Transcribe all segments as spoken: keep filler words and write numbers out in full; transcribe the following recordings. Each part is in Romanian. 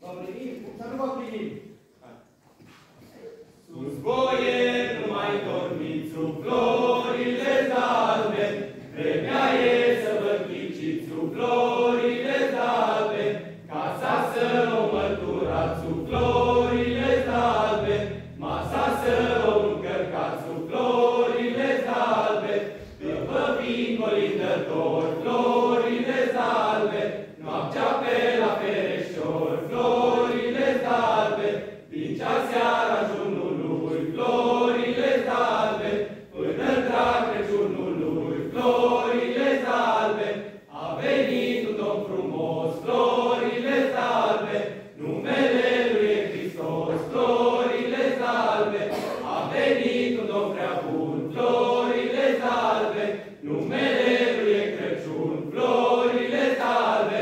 Va primi, să nu va primi. Sus boier, nu mai dormiți sub florile zalbe, vremea e să vă chiciți sub florile zalbe, casa să o măturați sub florile zalbe, masa să o încărcați sub florile zalbe, că vă vin colindători florile zalbe, noaptea pe la fereșor florile zalbe, din cea seara ajunului florile zalbe, până drag Crăciunului florile zalbe, a venit un domn frumos florile zalbe, numele lui e Hristos florile zalbe, a venit un domn prea bun florile zalbe, numele lui e Crăciun florile zalbe.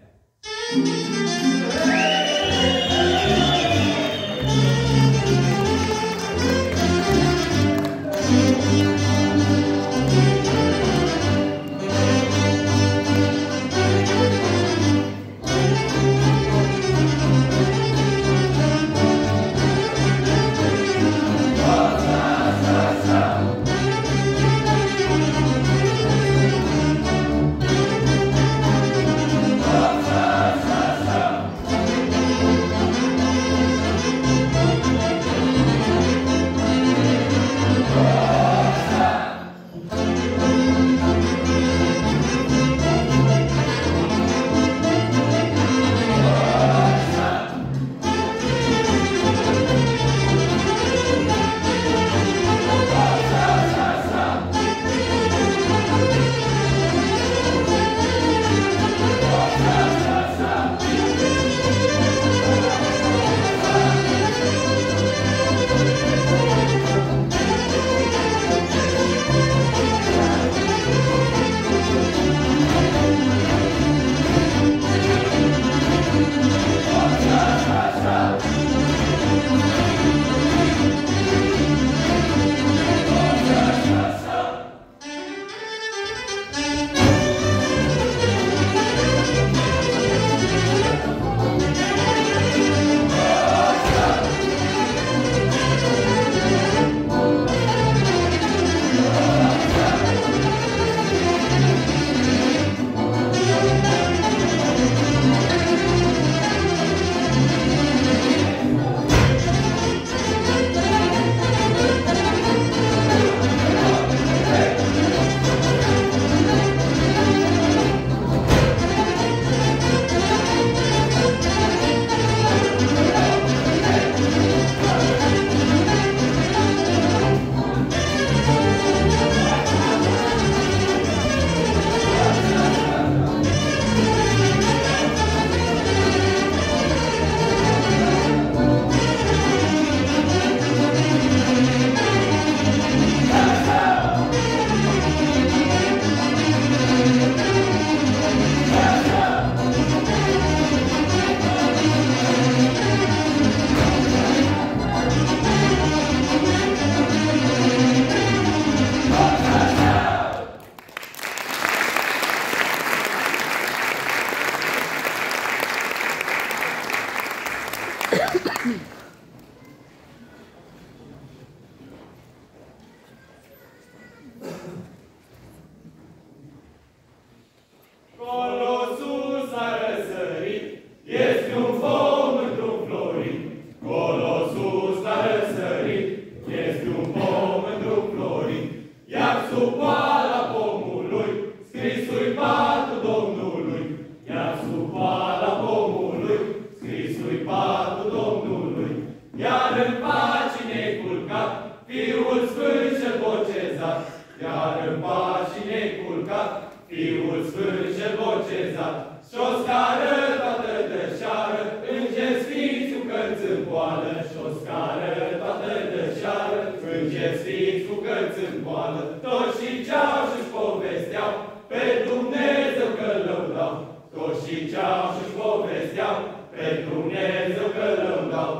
Fiul Sfânt cel botezat, și-o scară toată dășeară, îngeri sfinți cu cărți în poală, și-o scară toată dășeară, îngeri sfinți cu cărți în poală, toți și ceau și-și povesteau, pe Dumnezeu că lăudau, toți și ceau și-și povesteau, pe Dumnezeu că lăudau.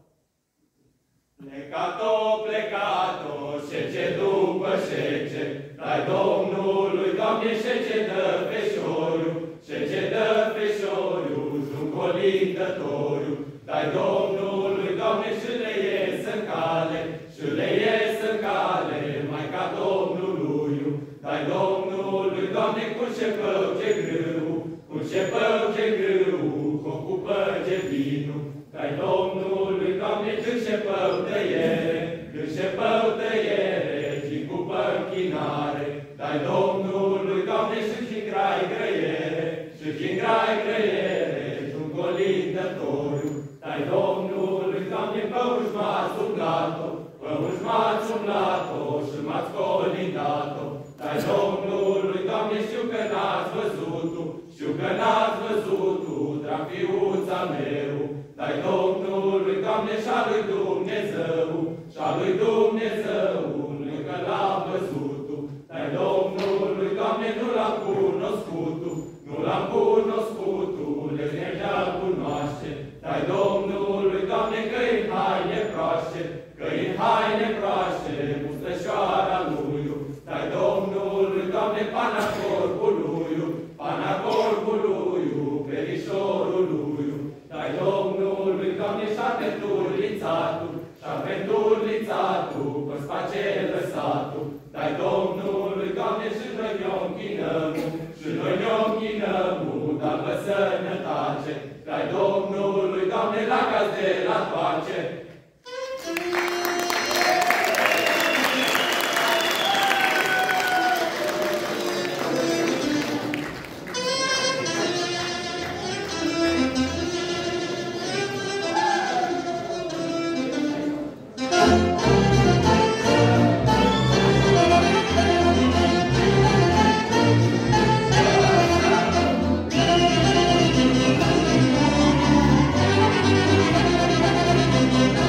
Plecat-o, plecat-o, șece după șece, dai Domnului, Doamne, șece dă feșoriu, șece dă feșoriu, jun colindătoriu, Dai Domnului, Doamne, și le ies în cale, și le ies în cale, Maica Domnului. Dai Domnului, Doamne, cu șepău ce grâu, cu șepău ce grâu, cu cupă ce vinu. Dai Domnului, Doamne, ce șepău tăiere, ce șepău tăiere, și cupă închinare. Dai Domnului, Doamne, și grai grăiere, și grai grăiere, și-un colindătoriu. Dai Domnului, Doamne, păuș-mați umblat-o, păuș-mați umblat-o, și m-ați colindat-o. Dai Domnului, Doamne, știu că n-ați văzut-o, știu că n-ați văzut-o, drag fiuța meu. Dai Domnului, Doamne, și-a lui Dumnezeu, și-a lui Dumnezeu, încă l-am văzut-o. Dai Domnului, Doamne, nu l-am cunoscut-o, nu l-am cunoscut-o, leznea cunoaște. Dai Domnului, Doamne, că-i în haine proaște, că-i în haine proaște, mustrășoara lui. Dai Domnului, Doamne, pana corpului, pana corpului, perișorul lui. Dai Domnului, Doamne, și-a penturlițatul, și-a penturlițatul, pe-ți face lăsatul. Dai Domnului, Doamne, și noi ne închinăm, și noi ne închinăm, dar pe sănătate. Dai Domnului, Doamne, la caz de la toace. Thank you.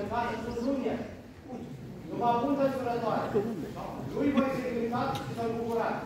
casă sunt lume. Numai buntă surătoare. Nu-i voi să-i cântați și să-l bucurați.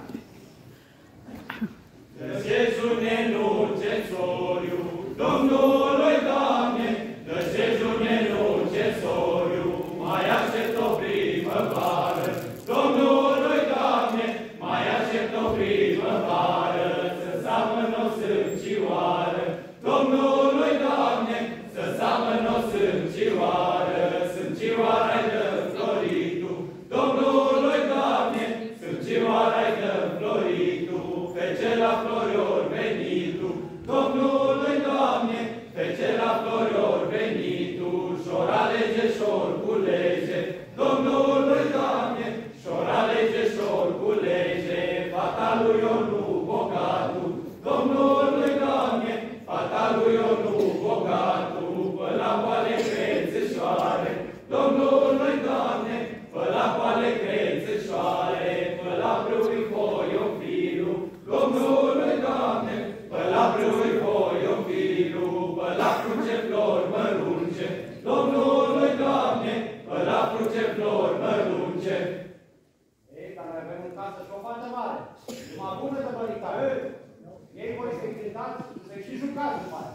Dă-se-june nucesoriu, Domnului, Doamne, dă-se-june nucesoriu, mai aștept o primăvară. Domnului, Doamne, mai aștept o primăvară, să seamănă o sâncioară. Domnului, Doamne, să seamănă o sâncioară, sâncioara-i dă floritul. Domnului, Doamne, sâncioara-i dă floritul, fece la flori ori venitul. Domnului, Doamne, fece la flori ori venitul, șor alege, șor culege. Domnului, Doamne, șor alege, șor culege, fata lui Ionu bogatul. Domnului, Doamne, fata lui Ionu bogatul, pă la poale crețășoare. Domnului, Doamne, pă la poale crețășoare, pă la brâui foi o filu. Domnului, Doamne, pă la brâui foi o filu, pă la cruce flori mărunce. Domnului, Doamne, pă la cruce flori mărunce. Ei, dar noi avem în casă și o fată mare. Numai bună de băritare. Ei voi să-i cântați, să-i și jucați după aia.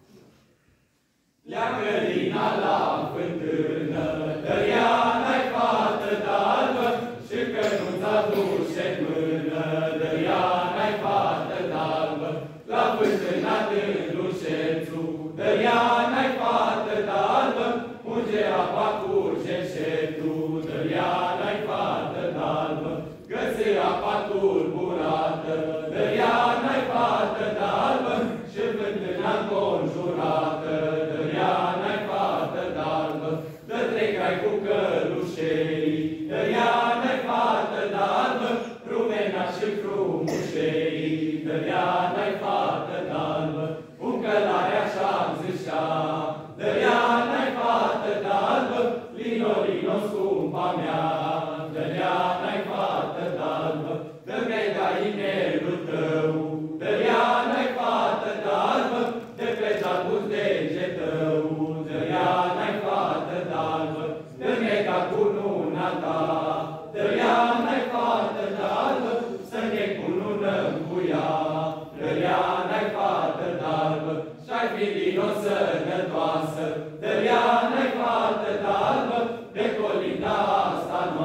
Leagă lina la fântână, dă-ia n-ai fată d'albă, și că nu-ți aduce în mână, dă-ia n-ai fată d'albă. La fântâna tândușețu, dă-ia n-ai fată d'albă, unge apa curge înșetul, dă-ia n-ai fată d'albă. Găsi apa tulburată, dă-ia n-ai fată d'albă, și fântâna înconjurată, dă-ia n-ai fată d'albă. Dă trei crai cu călușei, dă-ia n-ai fată d'albă, rumena și frumușei, dă-ia n-ai fată d'albă. Un călare așa-mi zicea, dă-ia n-ai fată d'albă, lino, lino, scumpa mea, dă-ia n-ai fată d'albă. Dă-mi-ai da inelul tău, dă-ia n-ai fată d'albă, de pe jalbuz dege tău, dă-ia n-ai fată d'albă. Dă-mi-ai da cununa ta, dă-ia n-ai fată d'albă, să ne cununăm cu ea, dă-ia n-ai fată d'albă. Și-ai fi lino sănătoasă, dă-ia n-ai fată d'albă, de colina asta noastră.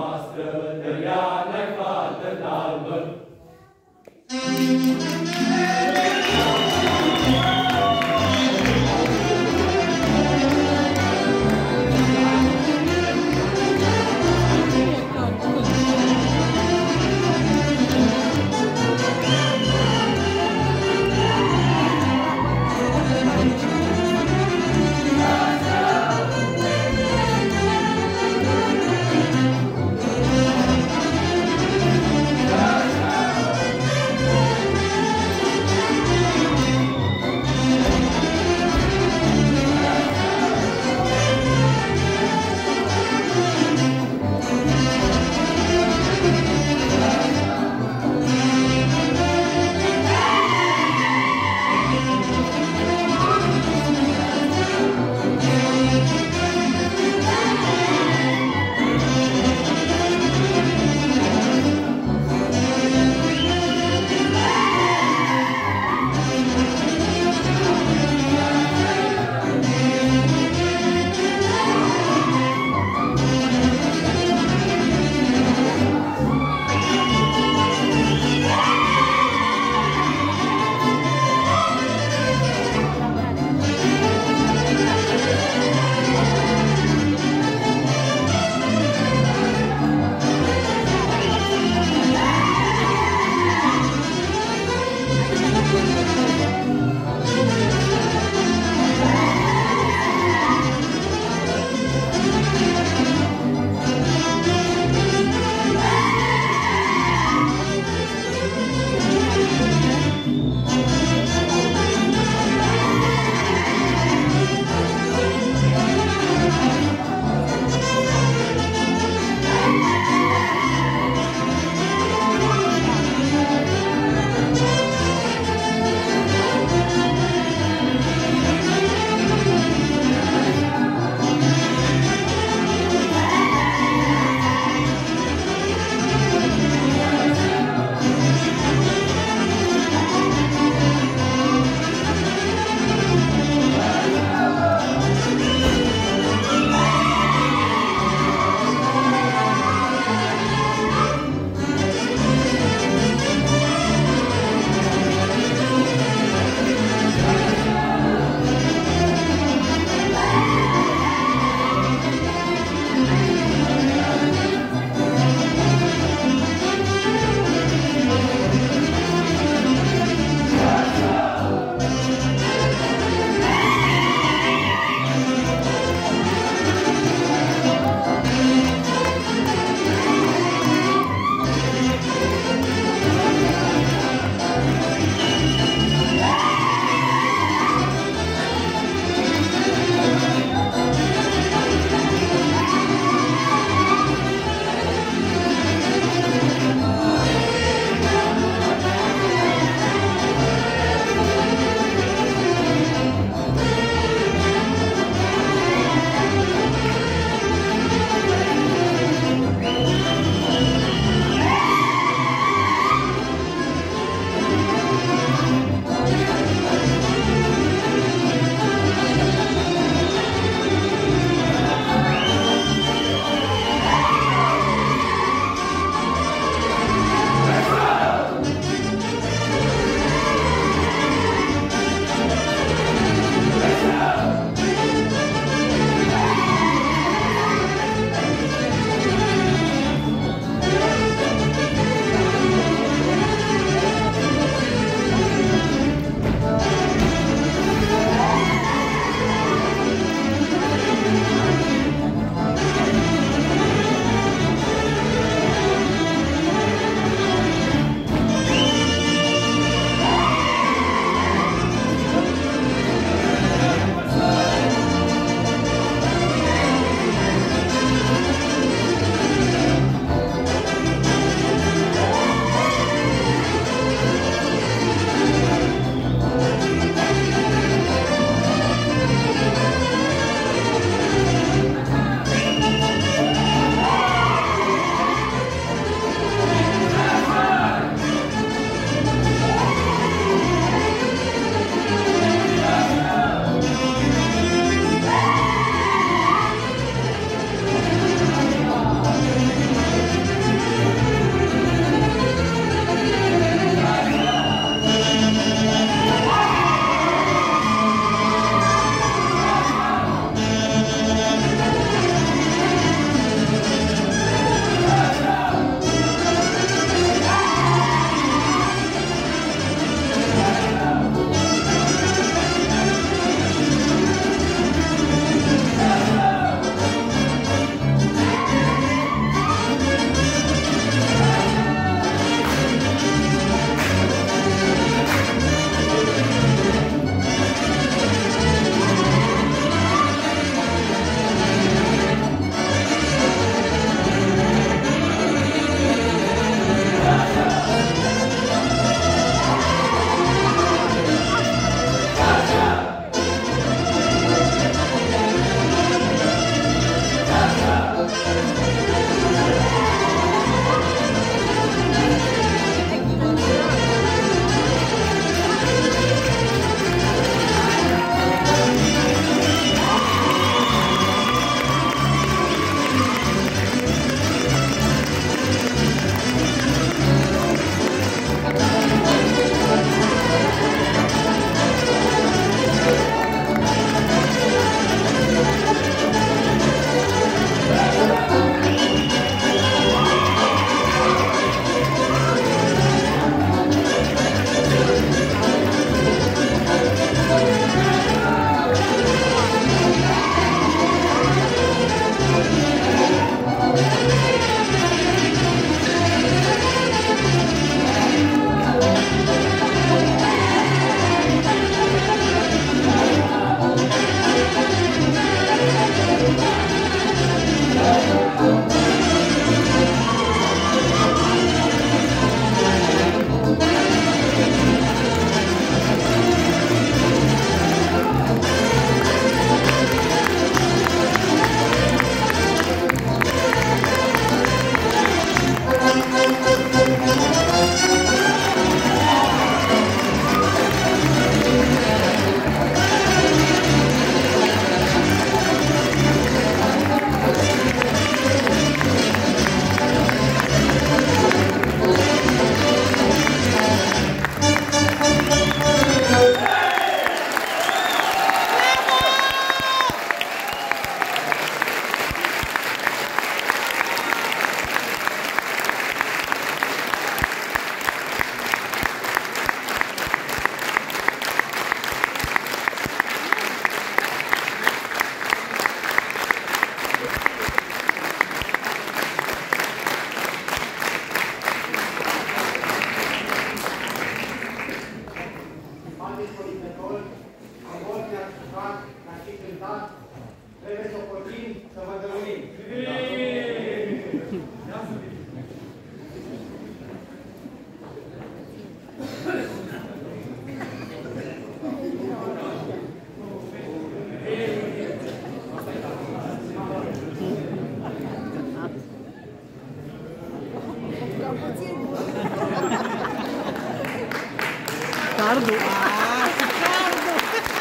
cardul! Aaaa, cu cardul!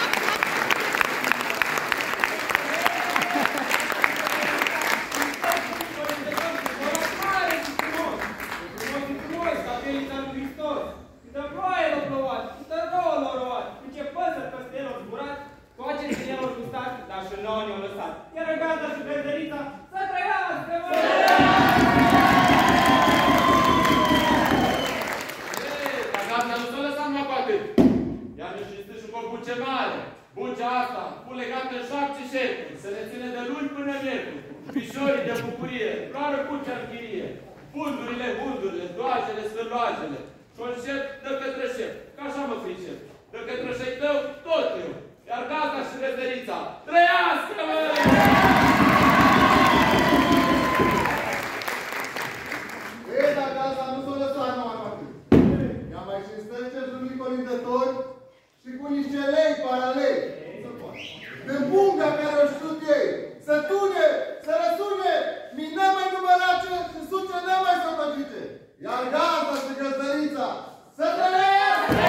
Dar și nouă ne-au lăsat. Iar gata și Găzdărița să trăiască, mă! Ei, dar gata nu s-o lăsat numai cu atât. Iar ne și și cu o buce mare. Bucea asta, cu legată în șapte șerpuri, să ne ține de luni până miercuri. Pișorii de bucurie, doară bucea în chirie. Fundurile, hundurile, doajele, sfârloajele. Și un șef dă către șef. Că așa mă fi șef. Dă către șef tău, tot eu. Iar gata și Găzdărița, trăiască, mă! Ei, dar gata nu s-o lăsat numai cu atât. Ea mai și stăce sunt colindători și cu niște lei paraleli. De bunga care o știut ei, să tune, să răsune, mină mai numărace și suce n-a mai să păgice. Iar gata și Găzdărița, să trăiască!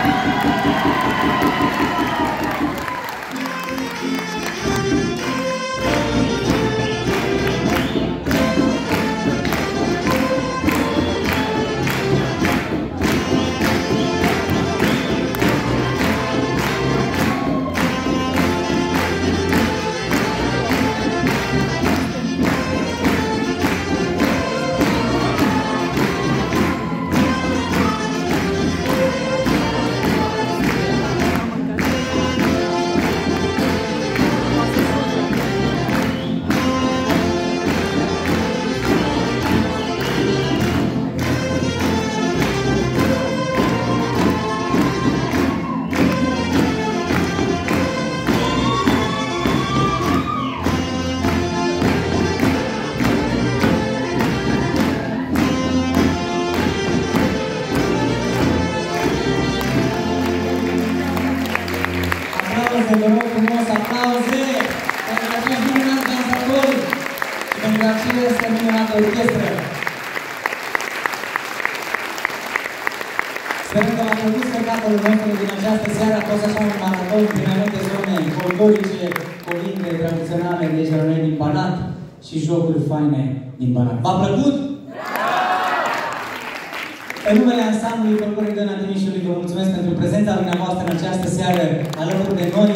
Vă rog frumos, aplauze pentru acești minunați dansatori și pentru această minunată orchestră. Sperăm că v-a plăcut spectacolul nostru din această seară. A fost așa un maraton prin mai multe zone folclorice, colinde tradiționale de aici la noi din Banat și jocuri faine din Banat. V-a plăcut? În numele ansamblului Folcloric Dăna Timișului vă mulțumesc pentru prezența dumneavoastră în această seară alături de noi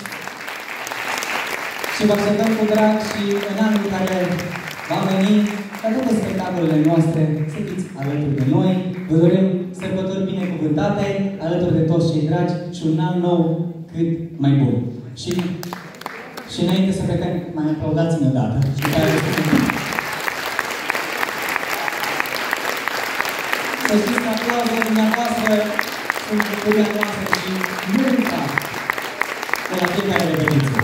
și vă așteptăm cu drag și în anul care va veni la toate spectacolele noastre să fiți alături de noi. Vă dorim sărbători binecuvântate alături de toți cei dragi și un an nou cât mai bun. Și, și înainte să plecăm, mai aplaudați-mi o dată. Și să știți că aplauzele dumneavoastră sunt bucuria noastră și multa de la fiecare repetiție.